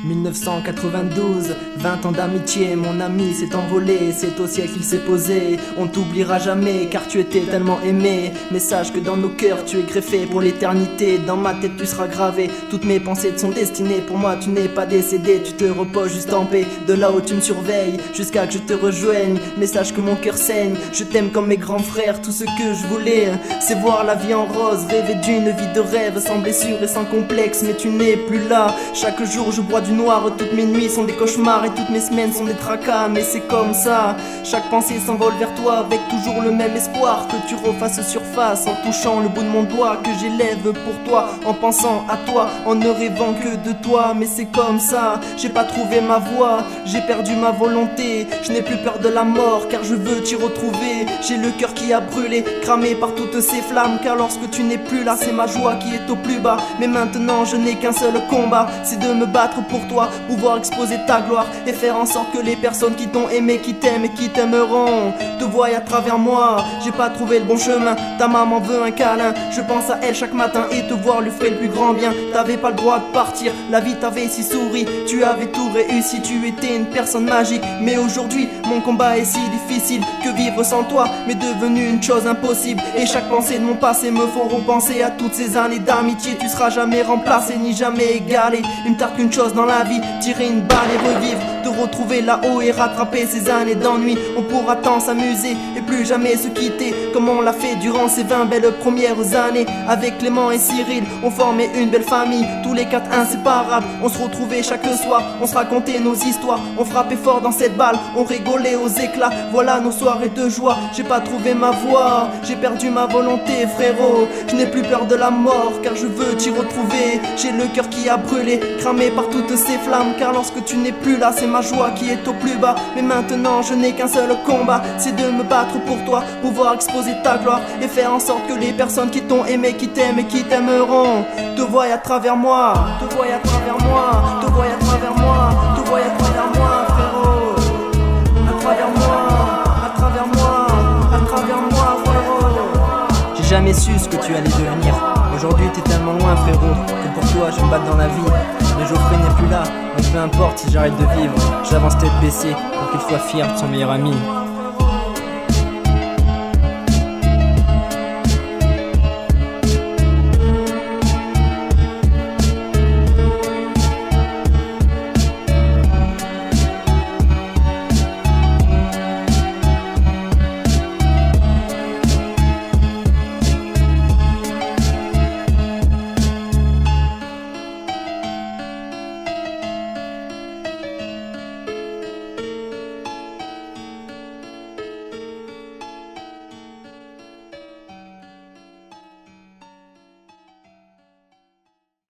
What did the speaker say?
1992, 20 ans d'amitié, mon ami s'est envolé, c'est au ciel qu'il s'est posé. On t'oubliera jamais car tu étais tellement aimé. Mais sache que dans nos cœurs tu es greffé pour l'éternité. Dans ma tête tu seras gravé, toutes mes pensées te sont destinées. Pour moi tu n'es pas décédé, tu te reposes juste en paix. De là où tu me surveilles, jusqu'à que je te rejoigne. Mais sache que mon cœur saigne, je t'aime comme mes grands frères. Tout ce que je voulais, c'est voir la vie en rose. Rêver d'une vie de rêve, sans blessure et sans complexe. Mais tu n'es plus là, chaque jour je bois du noir, toutes mes nuits sont des cauchemars et toutes mes semaines sont des tracas. Mais c'est comme ça, chaque pensée s'envole vers toi avec toujours le même espoir que tu refasses surface en touchant le bout de mon doigt que j'élève pour toi, en pensant à toi, en ne rêvant que de toi. Mais c'est comme ça, j'ai pas trouvé ma voie, j'ai perdu ma volonté, je n'ai plus peur de la mort car je veux t'y retrouver. J'ai le cœur qui a brûlé, cramé par toutes ces flammes, car lorsque tu n'es plus là c'est ma joie qui est au plus bas. Mais maintenant je n'ai qu'un seul combat, c'est de me battre pour toi, pouvoir exposer ta gloire et faire en sorte que les personnes qui t'ont aimé, qui t'aiment et qui t'aimeront te voient à travers moi. J'ai pas trouvé le bon chemin, ta maman veut un câlin, je pense à elle chaque matin et te voir lui ferait le plus grand bien. T'avais pas le droit de partir, la vie t'avait si souri, tu avais tout réussi, tu étais une personne magique. Mais aujourd'hui mon combat est si difficile que vivre sans toi m'est devenu une chose impossible. Et chaque pensée de mon passé me font repenser à toutes ces années d'amitié. Tu seras jamais remplacé ni jamais égalé, il me tarde qu'une chose dans la vie, tirer une balle et revivre, te retrouver là-haut et rattraper ces années d'ennui. On pourra tant s'amuser et plus jamais se quitter comme on l'a fait durant ces 20 belles premières années. Avec Clément et Cyril, on formait une belle famille, tous les quatre inséparables. On se retrouvait chaque soir, on se racontait nos histoires, on frappait fort dans cette balle, on rigolait aux éclats. Voilà nos soirées de joie, j'ai pas trouvé ma voie, j'ai perdu ma volonté frérot. Je n'ai plus peur de la mort car je veux t'y retrouver. J'ai le cœur qui a brûlé, cramé par toutes ces flammes, car lorsque tu n'es plus là c'est ma joie qui est au plus bas. Mais maintenant je n'ai qu'un seul combat, c'est de me battre pour toi, pouvoir exposer ta gloire et faire en sorte que les personnes qui t'ont aimé, qui t'aiment et qui t'aimeront te voient à travers moi, te voient à travers moi, te voient à travers moi, te voient à travers moi frérot, à travers moi, à travers moi, à travers moi frérot. J'ai jamais su ce que tu allais devenir. Aujourd'hui t'es tellement loin frérot que pour toi je me bats dans la vie. Mais Geoffrey n'est plus là, donc peu importe si j'arrête de vivre, j'avance tête baissée pour qu'il soit fier de son meilleur ami.